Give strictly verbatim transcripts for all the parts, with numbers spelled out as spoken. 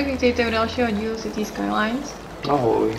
Ahoj, vítejte u dalšího dílu City Skylines. Ahoj.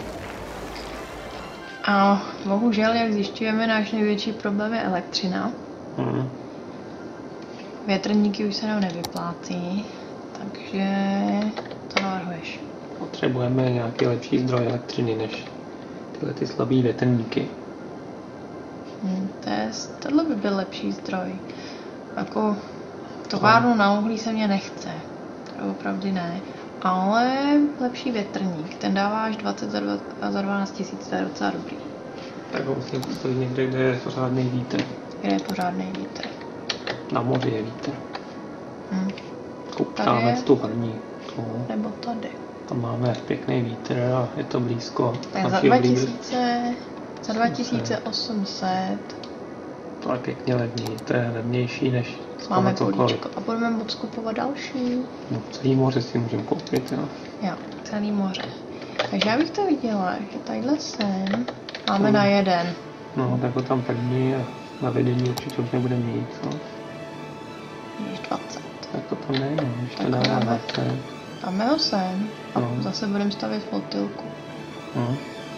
A bohužel, jak zjišťujeme, náš největší problém je elektřina. Hmm. Větrníky už se nám nevyplácí, takže to navrhuješ. Potřebujeme nějaký lepší zdroj elektřiny než tyhle ty slabý větrníky. Hmm, to je, tohle by byl lepší zdroj. Jako továrnu na uhlí se mě nechce. To opravdu ne. Ale lepší větrník, ten dává až dvacet za, dva, za dvanáct tisíc, to je docela dobrý. Tak ho musím postavit někde, kde je pořádný vítr. Kde je pořádný vítr? Na moři je vítr. Hmm. Koupáme tu horní. Nebo tady. Tam máme pěkný vítr a je to blízko. Tak za dva tisíce, za dva tisíce osm set. To je pěkně levný, to je levnější než máme políčko a budeme moc kupovat další. No, celý moře si můžeme koupit, jo. Jo, celý moře. Takže já bych to viděla, že tadyhle sem máme hmm. na jeden. No, tak ho tam první a na vedení určitě už nebude mít, no. Víš, dvacet. Tak to tam nejde, když to dává dvacet. Dáme ho sem a no. Zase budeme stavět flotilku. No.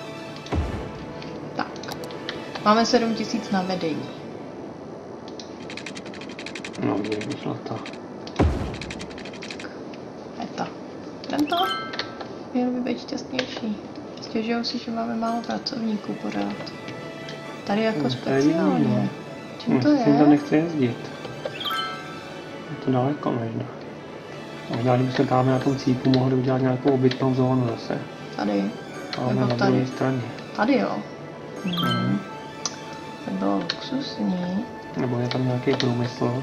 Tak. Máme sedm tisíc na vedení. No, kde by šla ta? Je ta. Jdem to? Měl by být šťastnější. Stěžují si, že máme málo pracovníků pořád. Tady jako no, speciálně. No. Čím to je? Tím to nechce jezdit. Je to daleko možná. Možná, kdyby se dáme na tom cípu, mohli udělat nějakou obytnou zónu zase. Tady. Ale na druhé straně. Tady jo. Hmm. Mm. To bylo luxusní. Nebo je tam nějaký průmysl.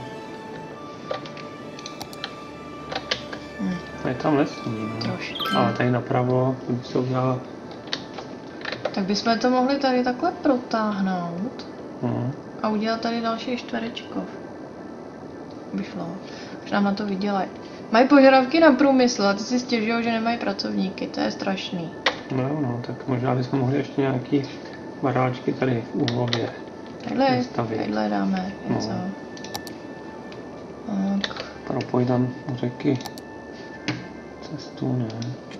Hmm. Je tam lesní, no. Trošku. Ale tady napravo, kdyby se udělala... Tak bychom to mohli tady takhle protáhnout. Hmm. A udělat tady další čtverečkov. By šlo. Už nám na to vydělají. Mají požadavky na průmysl a ty si stěžují, že nemají pracovníky. To je strašný. No, no, tak možná bychom mohli ještě nějaký baráčky tady v úhlově. Tadyhle, tadyhle dáme něco. No. Tak. Propoj tam řeky. Cestu, ne.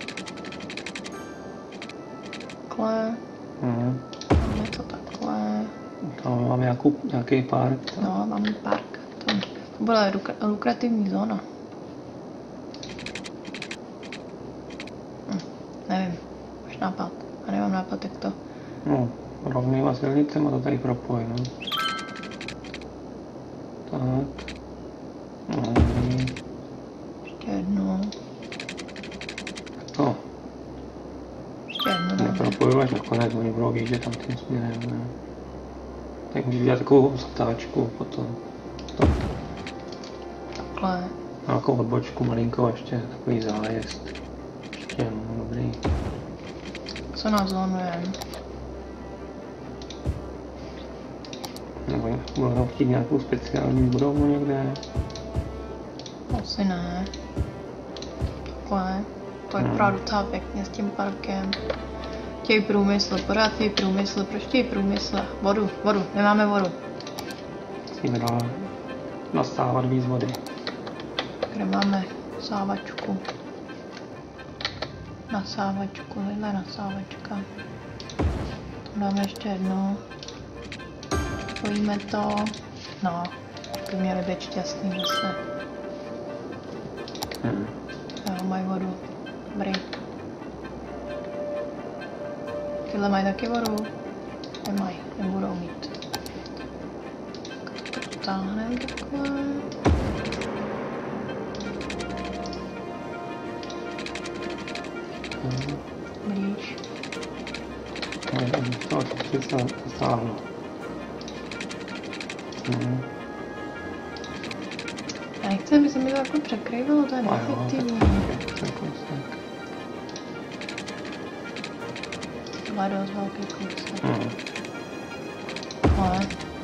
Takhle. Hmm. Máme to takhle. Tam máme nějakou, nějaký park. Tak. No, máme park. To, to bude luk- lukrativní zóna. Hm, nevím. Máš nápad. Já nemám nápad, jak to... No, rovnýma silnicema to tady propoj, no. Tak. No, ještě jednu. To. Ještě jednu. Nepropoju až nakonec, oni budou výjít tam tím směrem, ne. Tak můžu dělat takovou zatáčku potom. To. Takhle. Nějakou odbočku malinkou ještě, takový zájezd. Ještě, no, dobrý. Co nazvonujeme? Nebo budou chtít nějakou speciální budovu někde? Asi ne. Takhle. To je opravdu docela pěkně s tím parkem. Chtějí průmysl, pořád chtějí průmysl. Proč chtějí průmysl? Vodu, vodu, nemáme vodu. Musíme dál nastávat víc vody. Kde máme sávačku? Nasávačku, tohle nasávačka. Tam dáme ještě jednu. Spojíme to. No, by měli být šťastný zase. Hmm. Jo, mají vodu. Dobrý. Tyhle mají taky vodu? Nemají, nebudou mít. Tak to táhneme takhle. Hmm. Blíž. No, to se stáhlo. Hmm. Já nechci, aby se mi to takhle překrývalo, to je neefektivní. To je dost velký kousek. Hmm. Ale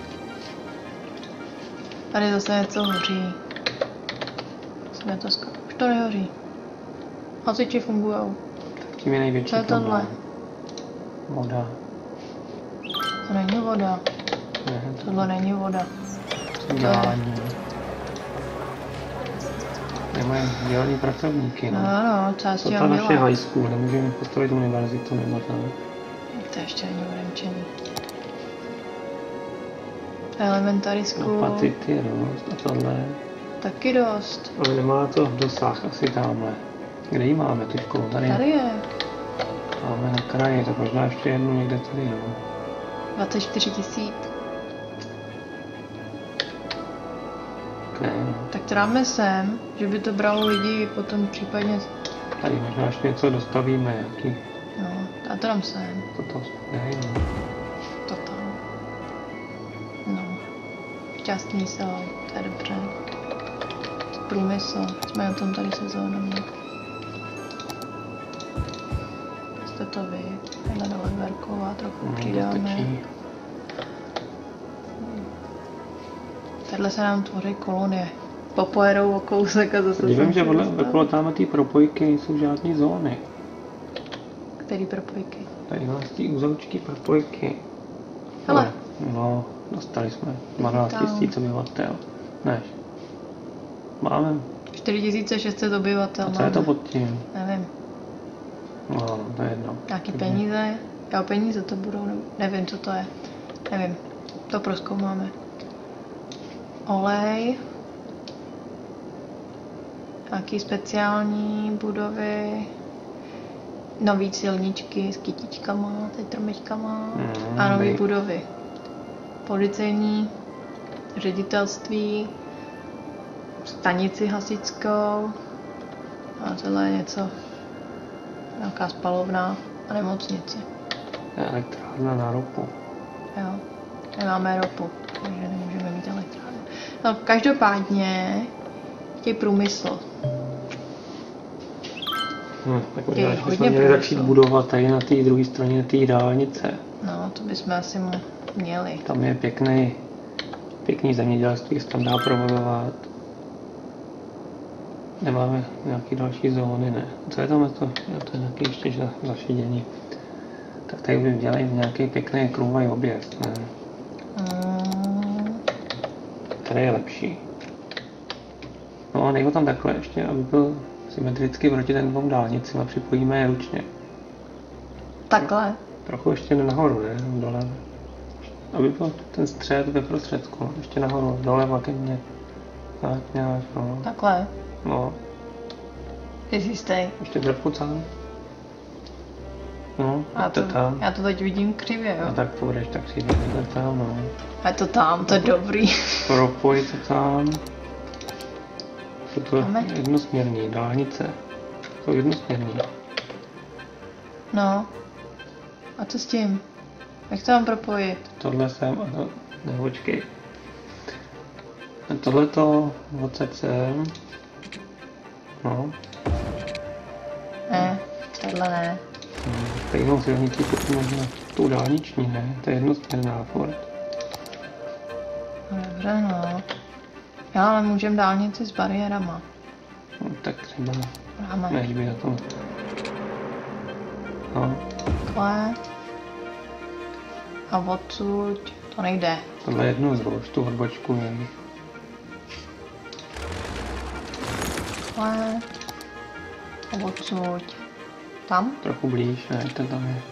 tady zase něco hoří. To ska... Už to nehoří. Hasiči fungujou. Tím je největší co je tohle? Voda. To není voda. Ne, tohle není voda. Dělání. nemají dělaný pracovníky. No, No, no, co já s to tím ta mám naše dělat? high school, nemůžeme postavit univerzitu nebo tak. To ještě není uremčený. Elementary No, school, patity je dost a tohle. taky dost. Ale nemá to dosah asi tamhle. Kde ji máme tu školu? Tady, Tady je. máme na kraji, tak možná ještě jednu někde tady, no. dvacet čtyři tisíc. Ne, no. Tak to dáme sem, že by to bralo lidi potom případně... Tady možná ještě něco dostavíme, jaký No, a to dám sem. toto ne, no. To tam. No. Šťastný jsou, to je dobře. Průmysl, jsme na tom tady sezónami. Jste to vy, takhle dole Verková trochu No, přidáme. stačí. Takhle se nám tvoří kolonie. Popojedou o kousek a zase Dívám, sem že se podle, dostaví. okolo tamhle té propojky nejsou žádné zóny. Který propojky? Tady nás ty uzoučky propojky. Hele. No, dostali jsme dvanáct tisíc obyvatel. Než. Máme. čtyři tisíce šest set obyvatel A co je to pod tím? Nevím. No, to je jedno. Nějaký Takže- peníze? Jo, peníze to budou, ne- nevím, co to je. Nevím. To prozkoumáme. Olej. Nějaký speciální budovy. Nový silničky s kytičkama, tetrmečkama. Mm, A nové by- budovy. Policejní, ředitelství, stanici hasičskou. A tohle je něco. Nějaká spalovna a nemocnice. Elektrárna na ropu. Jo. Nemáme ropu, takže nemůžeme mít elektrárnu. No, každopádně je průmysl. Hm, tak Je možná, že hodně jsme měli průmyslu. začít budovat tady na té druhé straně té dálnice. No, to bychom asi mo- měli. Tam je pěkný, pěkný zemědělství, se tam dá provozovat. Nemáme nějaký další zóny, ne. Co je tam to? Jo, to je nějaký ještě za- zašídění. Tak tady by dělají nějaký pěkný kruhový objezd, ne. Mm, Tady je lepší. No a nejde tam takhle ještě, aby byl symetricky proti ten dvou dálnicím a připojíme je ručně. takhle. Trochu ještě nahoru, ne? Dole. Aby byl ten střed ve prostředku. Ještě nahoru, doleva ke mně. Tak nějak, no. Takhle. No, Ty jsi jistý. ještě trochu tam. No, Já a to to, tam. já to teď vidím křivě, A jo. tak to budeš tak si to tam, no. A to tam, to je dobrý. Propoj to tam. Jsou to Máme? jednosměrný dálnice. Jsou jednosměrný. No. A co s tím? Jak to mám propojit? Tohle jsem, a to, ne, počkej. A tohle to odsaď sem. No, Ne, tohle ne. stejnou silnici pokud možná tu dálniční, ne? To je jednosměrná furt. No, dobře, no. Já ale můžem dálnici s bariérama. No, tak třeba, Dáme. než by na tom. No, Takhle. A odsud to nejde. tohle je jednou zruš, tu odbočku jen. Takhle. A odsud. Tam? Trochu blíž, ne, ten tam je.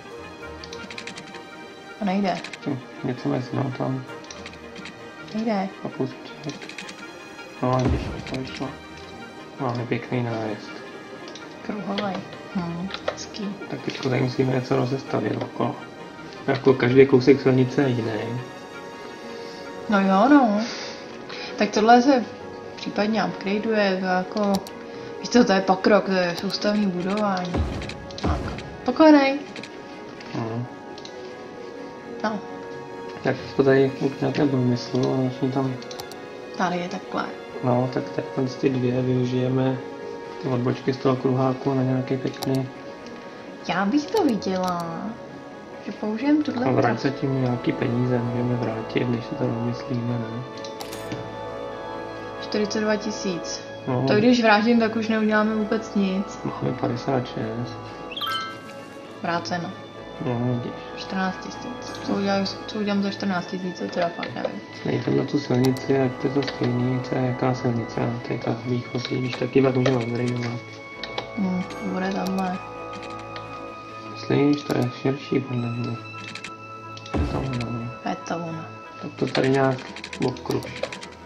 To nejde. Tím, něco mezi, no tam. Nejde. A pustit. No, ale když to vyšlo. Máme pěkný nájezd. Kruhovej. Hm, hezký. Tak teďko tady musíme něco rozestavit okolo. Jako každý kousek silnice je jiný. No jo, no. Tak tohle se případně upgradeuje, to jako... Víš co, to je pokrok, to je soustavní budování. Tak, spokojenej. No. No, Tak to tady k nějakém průmyslu a začne tam, tady je takhle. no, tak teď ty dvě využijeme ty odbočky z toho kruháku na nějaký pěkný. Já bych to viděla, že použijem tuhle A vrať trasu. se tím nějaký peníze můžeme vrátit, když si to rozmyslíme, ne? čtyřicet dva tisíc. No, To když vrátím, tak už neuděláme vůbec nic. máme padesát šest. Vráceno. No, vidíš. čtrnáct tisíc. Co udělám, co udělám za čtrnáct tisíc, teda fakt nevím. Nejde na tu silnici, ať to je to stejný, co je jaká silnice, a to je ta výchozí, když taky pak můžeme upgradeovat. Hmm, to bude tamhle. Myslím, že to je širší podle mě. Je to ono. Je to ono. Tak to tady nějak okruž.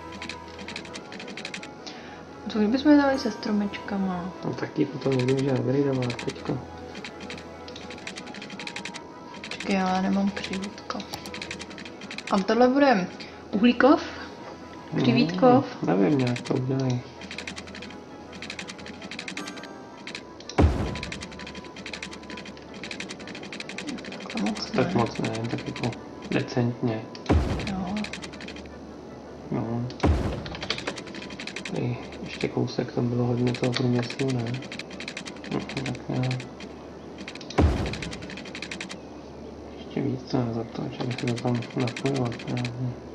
Co kdybychom dali se stromečkama? No taky potom můžeme upgradeovat teďko. Počkej, já nemám křivítko. A tohle bude uhlíkov? Křivítkov? No, nevím, nějak to udělají. Tak moc Tak ne. moc ne, tak jako decentně. Jo. No. I ještě kousek, to bylo hodně toho průmyslu, ne? No, tak nějak. Ještě víc ne, za to, že by se to tam napojilo právě.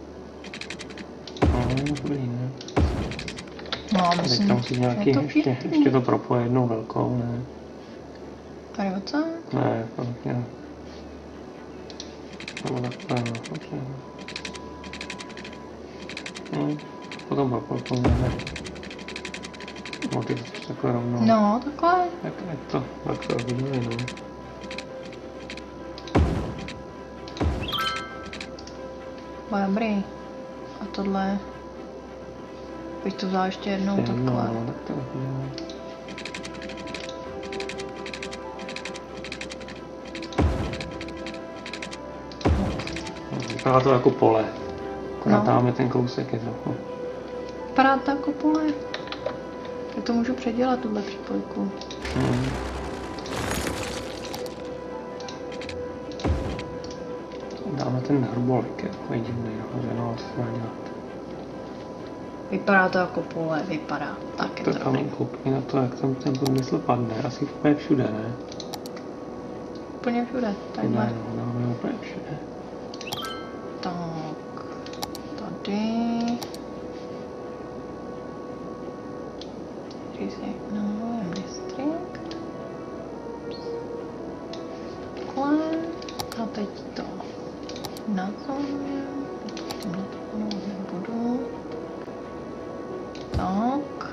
No, dobrý, ne? No, A myslím, teďka musíš nějaký, je to ještě, pěkný. ještě to propoje jednou velkou, ne? Tady oce? Ne, to nějak. Nebo takhle, no, dobře. No, potom propojíme. No, ty to chceš takhle rovnou. No, takhle. Tak, tak to, tak to uvidíme, no. Bude dobrý. A tohle... Bych to vzala ještě jednou Jedno, takhle. no, tak to uvidíme. No, vypadá to jako pole. Akorát No. dáme ten kousek je trochu. Vypadá to jako pole. Tak to můžu předělat, tuhle přípojku. Hmm. Dáme ten hrbolek, jako divný, že no, co má dělat. Vypadá to jako pole, vypadá. Tak je To to tam dobrý. koukni na to, jak tam ten průmysl padne. Asi úplně všude, ne? Úplně všude, takhle. Ne, no, dáme úplně všude. Tak, tady. Resign district. Takhle. A teď to na zóně. Teď na to nebudu. Tak.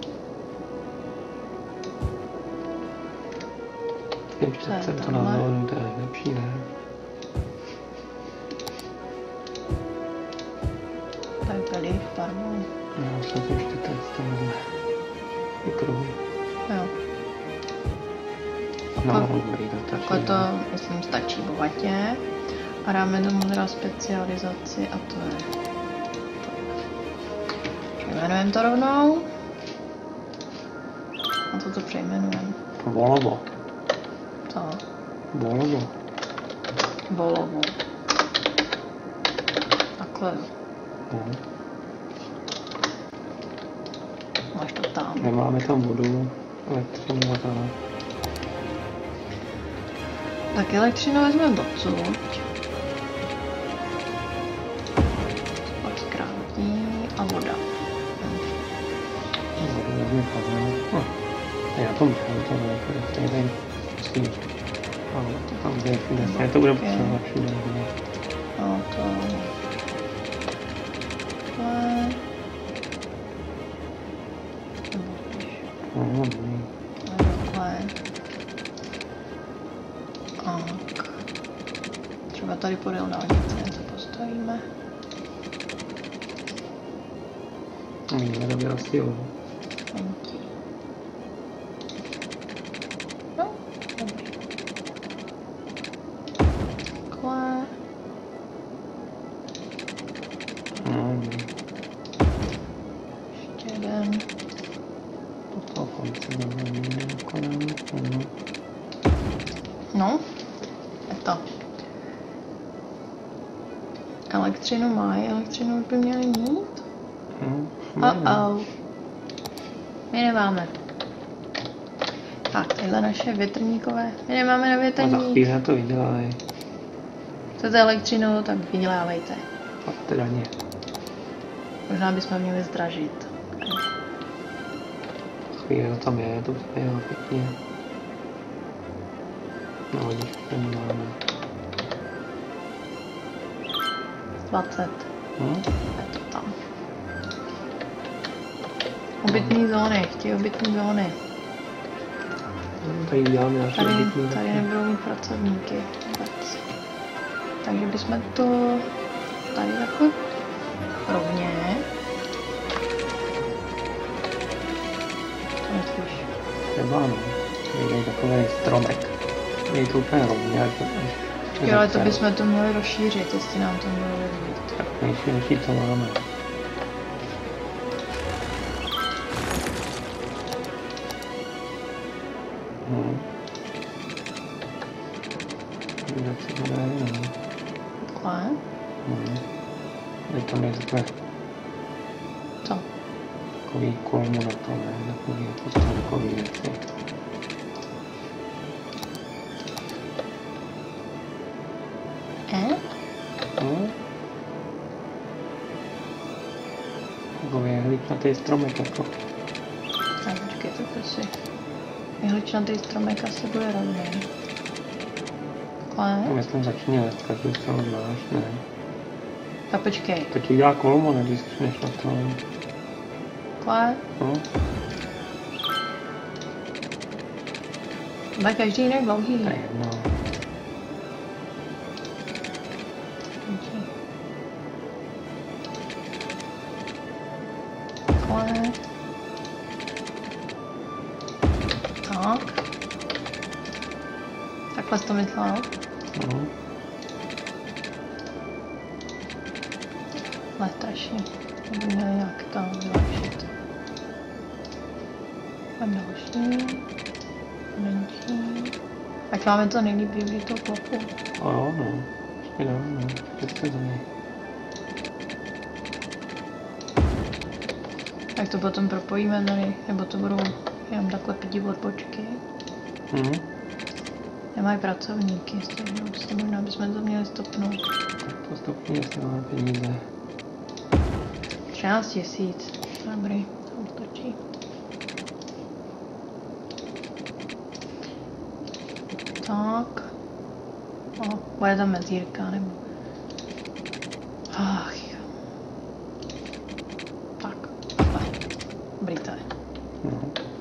Ještě To je chcem to tohle. na zónu, to je nejlepší, ne? Tak tady farbu. Já se to ještě teď stavíme. Ty kruhy. Jo. No, dobrý, to stačí. Takhle to, myslím, stačí bohatě. A dáme tomu teda specializaci a to je tohle. Přejmenujeme to rovnou. A co to přejmenujeme? Volovo. Co? Volovo. Volovo. Takhle. No. Máš to tam. Nemáme tam vodu, elektřinu a tak. Tak elektřinu vezmeme odsud. Pak zkrátí a voda. Hm. Vodu vezme panel. No. Já to můžu, to bude, to je tady musím. Ale to tam bude všude, stejně to bude potřebovat všude. Ne? No to... Takhle. Nebo když... No, dobrý. Takhle. Tak. Třeba tady podél dálnice něco postavíme. Víme, to by asi jo. Funky. No, dobrý. Takhle. No, dobrý. Ještě jeden. Do toho konce dáme kolem. No. No, je to. Elektřinu mají, elektřinu už by měli mít. No, Oh oh. My nemáme. Tak, tyhle naše větrníkové. My nemáme na a za větrník. chvíli to vydělají. Chcete elektřinu, tak vydělávejte. A teda ne. Možná bychom měli zdražit. Chvíli to tam je, to vypadá pěkně. No, vidíš, to máme. dvacet. Hm? Je to tam. Obytný zóny, chtějí obytný zóny. No, tady děláme nějaké Tady, obytný tady zóny. nebudou mít pracovníky vůbec. Takže bychom to tady takhle rovně. To myslíš? Třeba ano. Tady je takový stromek. Je to úplně rovně, až to až Jo, ale to bychom to měli rozšířit, jestli nám to mělo líbit. tak nejširší, co máme. Hm. Jak se to dají, no. Takhle. Hm. Tady tam je takové Co? takový kolmo na to, ne? Takový jako stromkový věci. E? No. Takový hličnatý stromek jako. Tak počkej, to prosím. Jehličnatý stromek asi bude rovný. Takhle. No, myslím začne lézt každou stranu zvlášť, ne? Tak počkej. To ti udělá kolmo, ne? Když začneš na to. Takhle. No. Bude každý jinak dlouhý. To je jedno. Takhle. Tak. Takhle jsi to myslel? No. Letaší. To by měli nějak tam vylepšit. A další. Menší. Tak máme to nejlíp využít tou plochu. A jo, no. Ještě dál, no. Ještě za něj. Tak to potom propojíme tady, nebo to budou jenom takhle pidi odbočky. Mhm. Nemají pracovníky, stejně možná bychom to měli stopnout. Tak to stopně, jestli máme peníze. třináct tisíc. Dobrý, to stačí. Tak. O, bude tam mezírka, nebo... Ach jo. Tak, takhle. Dobrý to je. No.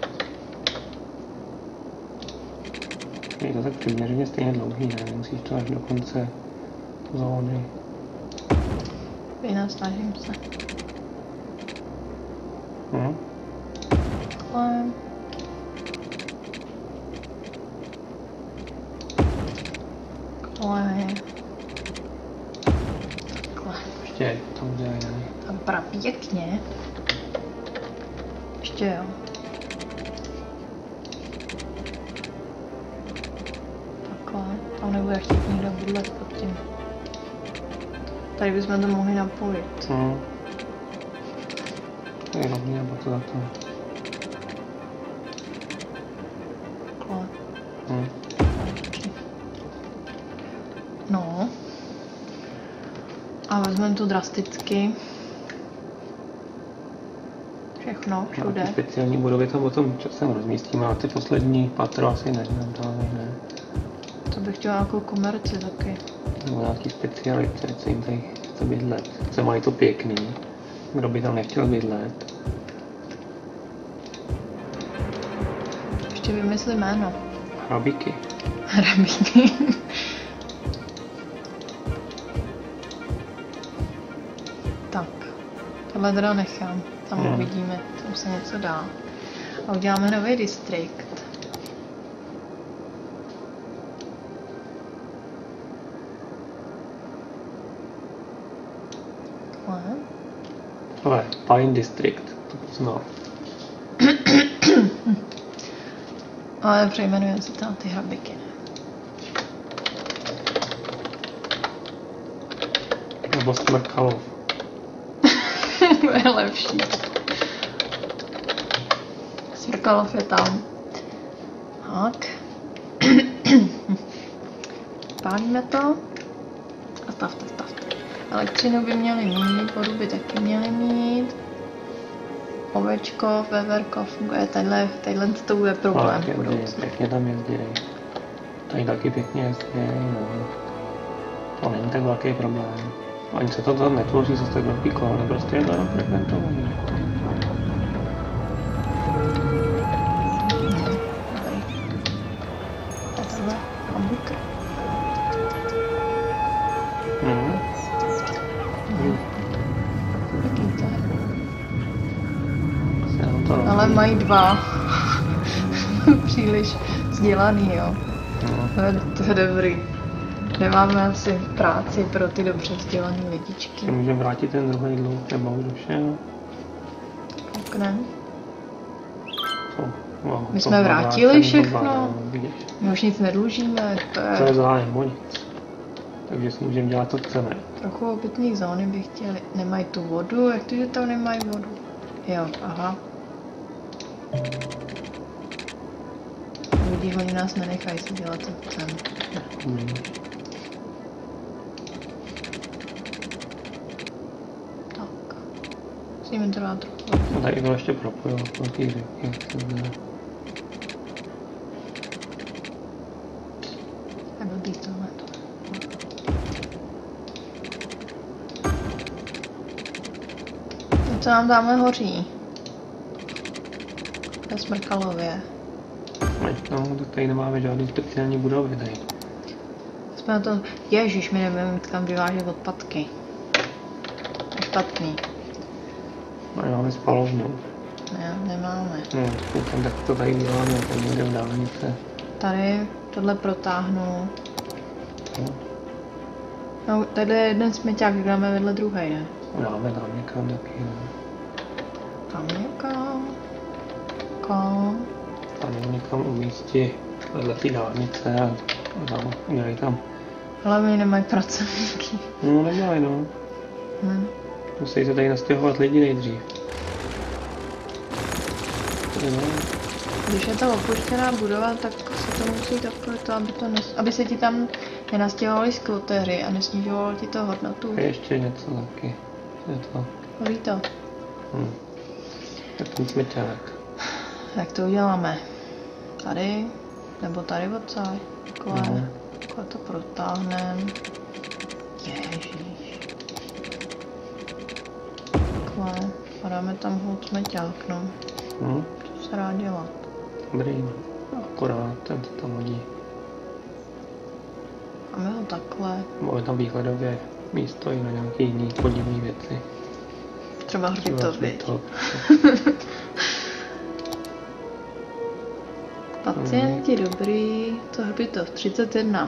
Je to tak přiměřeně stejně dlouhý, ne? Musíš to až do konce zóny. Vynasnažím se. No. Takhle. Takhle. Takhle. Ještě to udělají, ne? To vypadá pěkně. Ještě jo. Takhle. Tam nebude chtít nikdo bydlet pod tím. Tady bychom to mohli napojit. No. To je rovně, nebo to za to. Takhle. No. No. A vezmeme to drasticky. Všechno, A ty všude. speciální budovy tam potom časem rozmístíme, a ty poslední patro asi ne, dále ne. To bych chtěla jako komerci taky. Nebo nějaký speciality, co jim tady chce bydlet. Co mají to pěkný. Kdo by tam nechtěl bydlet. Ještě vymysli jméno. Hrabíky. Hrabíky. Tak. Tohle teda nechám. Tam Hmm. uvidíme, tam se něco dá. A uděláme nový distrikt. Takhle. Ale Pine District, to znám. Ale přejmenujeme si tam ty hrabíky. Nebo Smrkalov. To je lepší. Smrkalov je tam. Tak. Pálíme to. A stavte, stavte. Elektřinu by měli mít, vodu by taky měli mít. Ovečko, veverko funguje. Tadyhle, tadyhle to bude problém v budoucnu. Pěkně tam jezdějí. tady taky pěkně jezdí, no. To není tak velký problém. Ani se to tam netvoří zase tak velký kolony, prostě je to jenom frekventovaný. Mhm. Ale mají dva. Příliš vzdělaný, jo. No. To je dobrý. Nemáme asi práci pro ty dobře vzdělané lidičky. Můžeme vrátit ten druhý dluh, nebo už došel. Kouknem. To, no, My to jsme vrátili všechno. Blá, My už nic nedlužíme. To je, to je zájem o nic. Takže si můžeme dělat, co chceme. Trochu obytných zóny by chtěli. Nemají tu vodu? Jak to, že tam nemají vodu? Jo, aha. Vidíš, oni nás nenechají si dělat, co chceme. Hmm. Tak. Musíme to dát trochu. No tady to ještě propojilo po té řeky. A blbý tohle. Co nám dáme hoří? Ve Smrkalově. No, tak tady nemáme žádný speciální budovy tady. Jsme na to... Ježiš, my nebudeme mít kam vyvážet odpadky. Špatný. No, máme spalovnu. Ne, nemáme. No, tam tak to tady děláme, tady někde v dálnice. Tady tohle protáhnu. No, No, tady je jeden směťák, jak dáme vedle druhé, ne? dáme tam někam taky, no. Tam někam. Kam? Tam někam umístí vedle té dálnice a tam udělají tam. Ale my nemají pracovníky. No, nedělají, no. Hm. Musí se tady nastěhovat lidi nejdřív. No. Když je to opuštěná budova, tak se to musí takové to, aby, to nes... aby se ti tam nenastěhovali skvoteři a nesnižovalo ti to hodnotu. A ještě něco taky. Je to. Hoří to. Hm. Je ten směťák. Jak to uděláme? Tady? Nebo tady odsaď? Takhle. Mhm. Takhle to protáhneme. Ježíš. Takhle. A dáme tam holt směťák, no. Hm. Co se dá dělat? Dobrý, akorát ten se tam hodí. Máme ho takhle. Máme tam výhledově místo i na nějaké jiné podivné věci. Třeba hřbitov, viď? Pacienti, dobrý. To hřbitov, třicet jedna.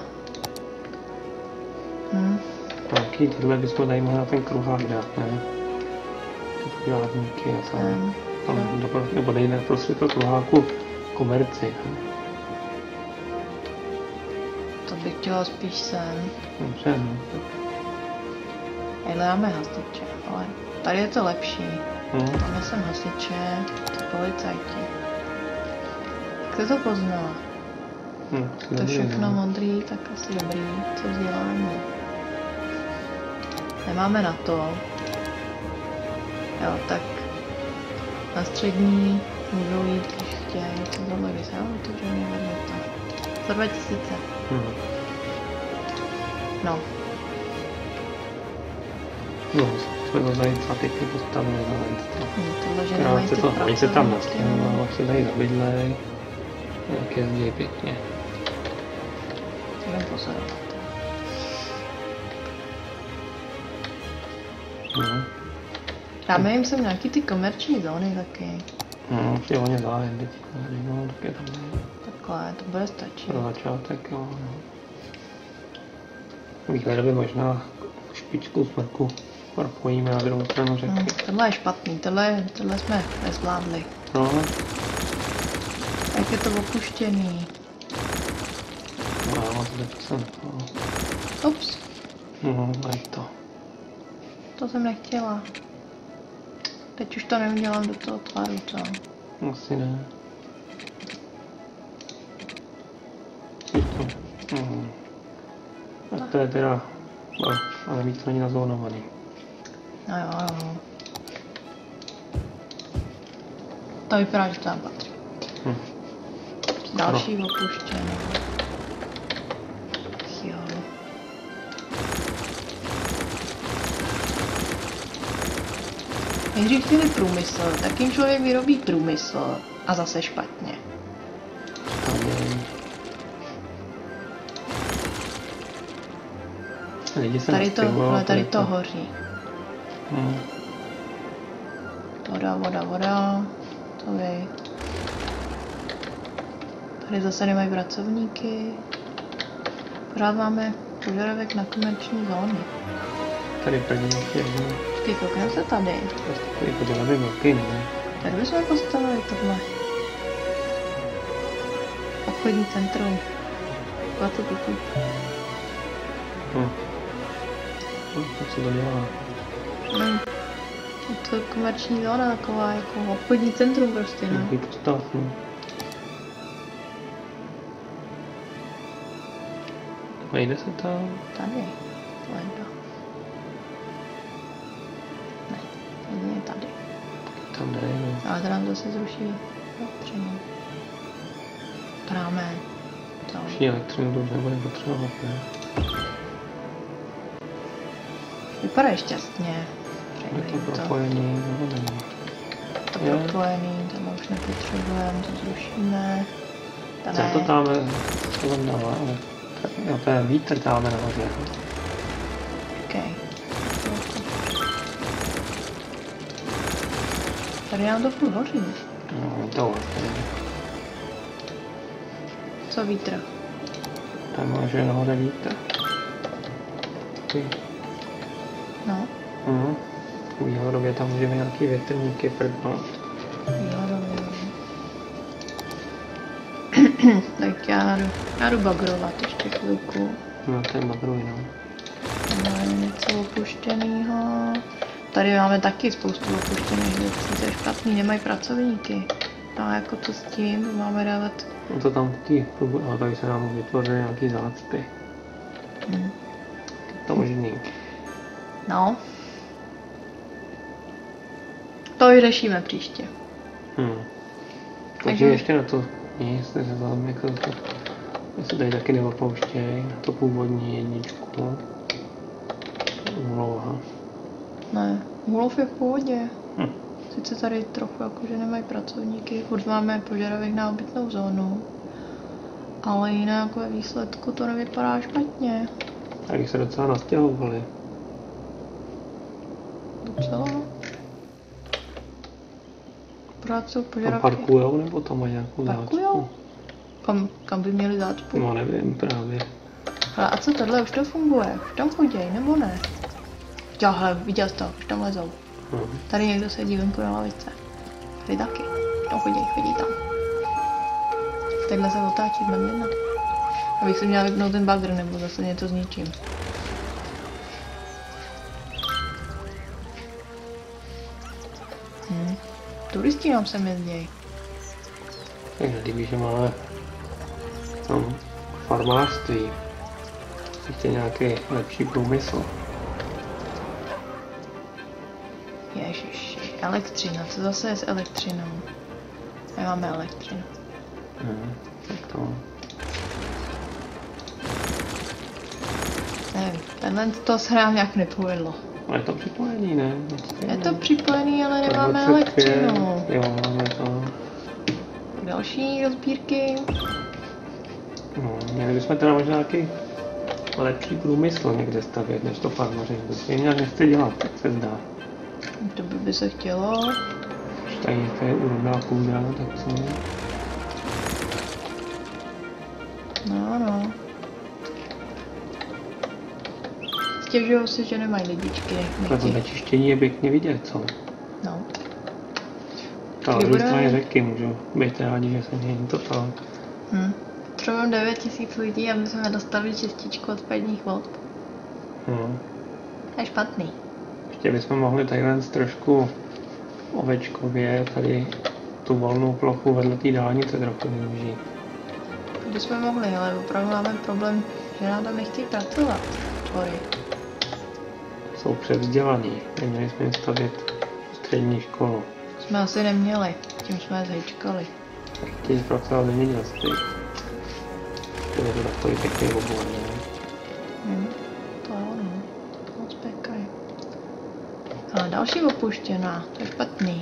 Hm. Taky tyhle bychom tady mohli na ten kruhák dát, ne? Ty podívátníky a tam. Sem. Tam do, nebo dejme prostě to kruháku komerci. To bych chtěla spíš sem. Dobře, no. Tady máme hasiče, ale tady je to lepší. No. Tam jsem hasiče, ty policajti. Jak jsi to poznala? Hm, To dobrý, všechno no. modrý, tak asi dobrý, co vzděláme. Nemáme na to. Jo, tak na střední můžou jít, když chtějí, co tohle vysel, otevřený hodnota. Za dva tisíce. Hm. No, No, jsme to tady třeba pěkně postavili na venstru. hm, tohle, že nemají Krátce ty to, oni se tam pracovníky, nastěhují, no. pak se tady zabydlej. Jak jezdí pěkně. To budeme pozorovat. No. Dáme jim sem nějaký ty komerční zóny taky. No, je o ně zájem teď. No, tak je tam Takhle, to bude stačit. pro začátek, jo. No. Výhledově možná špičku smrku propojíme na druhou stranu řeky. Hm, tohle je špatný, tohle, tohle jsme nezvládli. No, Jak je to opuštěný. no, já mám to jsem. No, Ups, no, tady to. to jsem nechtěla. Teď už to neudělám do toho tvaru, co? Asi ne. Je to. No. A to je teda, no, ale víc to není nazónovaný. No jo, jo. To vypadá, že to tam patří. Hm. Další opuštěný. Nejdřív chtěli průmysl, tak jim člověk vyrobí průmysl a zase špatně. Tady to, ale tady to hoří. Hmm. Voda, voda, voda. To vy. Tady zase nemají pracovníky. Pořád máme požadavek na komerční zóny. Tady první ještě jednou. Ty koukneme se tady. Tady požadavek velký, ne? Tady bychom postavili tohle. Obchodní centrum. dvacet tisíc. Hm. No, co to dělá? Hmm. Je to komerční zóna taková, jako obchodní centrum prostě, no. Nějaký postav, no. Vejde se tam? Tady. Leda. Ne, jedině tady. Tam jde, no. Ale to nám zase zruší elektřinu. Prámen. Zruší elektřinu, to už nebude potřebovat, ne? Vypadá šťastně. Je to propojený, nebo není? To propojený, tam už nepotřebujeme, to zrušíme. Co to dáme, co tam dává, ale jo, to je vítr dáme nahoře. OK. Tady nám to půl hoří. No, to je. Co vítr? Tam máže nahoře vítr. Ty. No. Mhm. Výhodově tam můžeme nějaký větrníky prdnout. Výhodově. Tak já jdu, já jdu bagrovat ještě chvilku. No, to je bagruj, no. Máme něco opuštěnýho. Tady máme taky spoustu opuštěných věcí, to je špatný, nemají pracovníky. No a jako to s tím, máme dávat... No to tam taky, ale tady se nám vytvořily nějaký zácpy. Hmm. To možný. No. To vyřešíme příště. Hmm. Takže ještě na to nic, takže tam jako to, se tady taky neopouštěj, na to původní jedničku. Úloha. Ne, úlov je v pohodě. Hm. Sice tady trochu jakože nemají pracovníky, furt máme požadavek na obytnou zónu. Ale jinak ve výsledku to nevypadá špatně. Tady se docela nastěhovali. Docela? Pořád jsou požadavky. Tam parkujou nebo tam mají nějakou Parkujou? Kam, kam by měli zácpu? No nevím právě. Hele, a co tohle? Už to funguje? Už tam choděj, nebo ne? Jo, hele, viděl jsi to, už tam lezou. Hmm. Tady někdo sedí venku na lavice. Tady taky. Už tam choděj, chodí tam. Takhle se otáčí z jedna. Abych si měla vypnout ten bagr, nebo zase něco zničím. Hm. Turisti nám sem jezdějí. Tak líbí, že máme tam farmářství. Ještě nějaký lepší průmysl. Ježiši, elektřina, co zase je s elektřinou? Nemáme elektřinu. Hmm, tak to. Nevím, tenhle to se nám nějak nepovedlo. Ale je to připojený, ne? Vlastně, Je to ne? připojený, ale nemáme elektřinu. Jo, máme to. Další rozbírky. No, měli bychom teda možná nějaký lepší průmysl někde stavět, než to farmaři. To se nějak nechce dělat, tak se zdá. To by, by se chtělo. Když tady je úrodná půda, tak co? No, no. Stěžují si, že nemají lidičky. Ale to nečištění je pěkně vidět, co? No. Ta druhé straně řeky můžu být rádi, že se mění to tam. Hm. Třeba devět tisíc lidí, aby jsme dostali čističku odpadních vod. Hmm. To je špatný. Ještě bychom mohli takhle trošku ovečkově tady tu volnou plochu vedle té dálnice trochu využít. To bychom mohli, ale opravdu máme problém, že nám tam nechtějí pracovat. Tvory. Jsou převzdělaní, neměli jsme jim stavět střední školu. Jsme asi neměli, tím jsme je zhejčkali. Chtějí pracovat zemědělství. To je to takový pěkný obor, ne? Hmm. To je ono, to moc pěkají. Ale další opuštěná. To je špatný.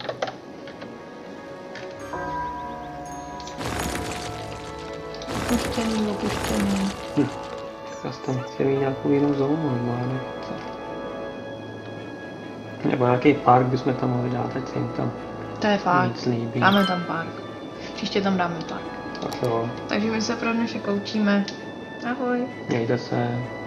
Opuštěný, opuštěný. Hm. Já tam chci mít nějakou jinou zónu, normálně. Nebo nějaký park bychom tam mohli dát, ať se jim tam To je fakt. víc líbí. Dáme tam park. Příště tam dáme park. Tak jo, Takže my se pro dnešek loučíme. Ahoj. mějte se.